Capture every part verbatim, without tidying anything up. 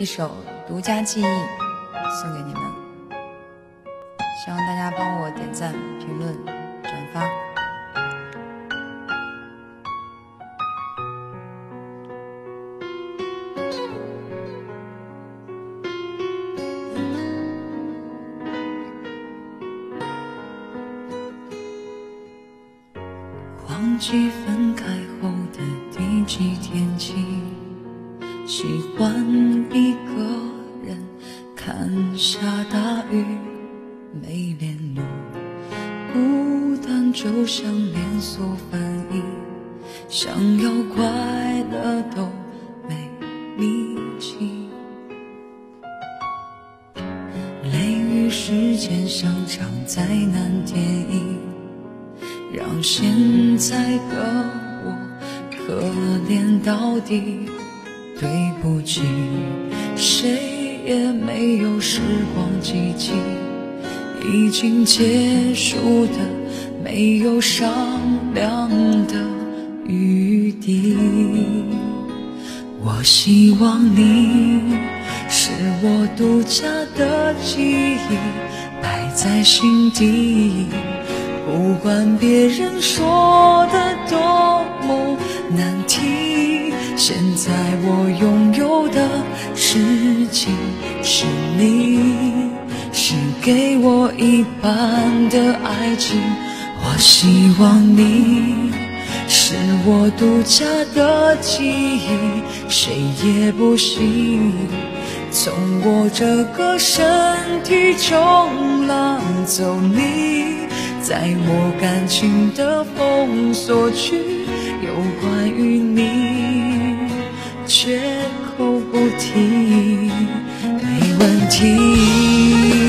一首独家记忆送给你们，希望大家帮我点赞、评论、转发。 忘记分开后的第几天起，喜欢一个人看下大雨，没联络，孤单就像连锁反应，想要快乐都没力气。雷雨时间像场灾难电影，让现在的我可怜到底。对不起，谁也没有时光机器，已经结束的没有商量的余地。我希望你是我独家的记忆，摆在心底，不管别人说的多么难听，现在我拥有的事情是你，是给我一半的爱情。我希望你是我独家的记忆，谁也不行从我这个身体中拿走你，在我感情的封锁区，有关于你绝口不提，没问题。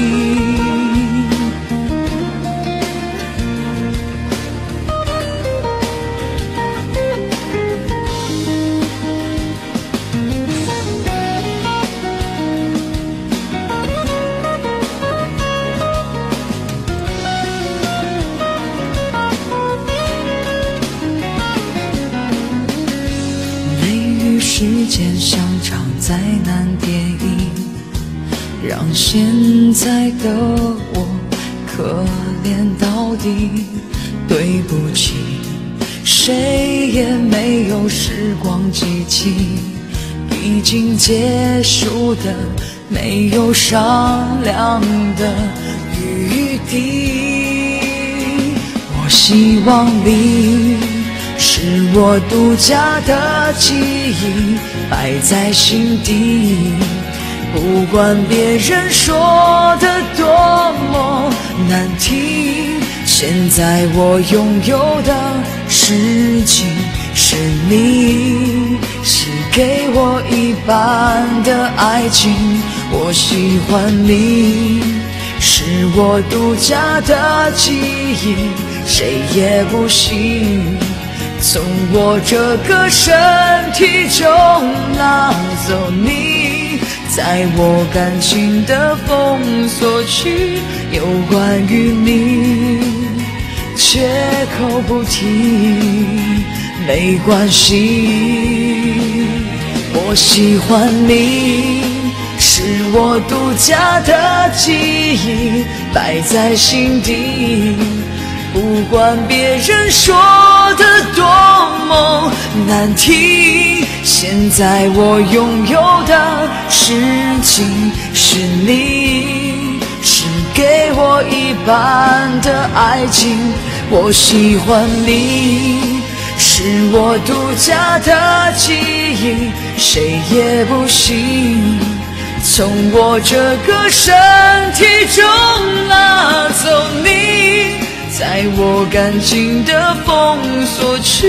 时间像场灾难电影，让现在的我可怜到底。对不起，谁也没有时光机器，已经结束的没有商量的余地。我希望你是我独家的记忆，摆在心底，不管别人说的多么难听，现在我拥有的事情是你，是给我一半的爱情。我喜欢你，是我独家的记忆，谁也不行从我这个身体中拿走你，在我感情的封锁区，有关于你绝口不提，没关系。我喜欢你，是我独家的记忆，摆在心底，不管别人说的多么难听，现在我拥有的事情是你，是给我一半的爱情。我喜欢你，是我独家的记忆，谁也不行从我这个身体中拿走你，在我感情的封锁区，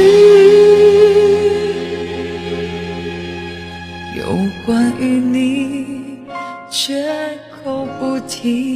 有关于你绝口不提。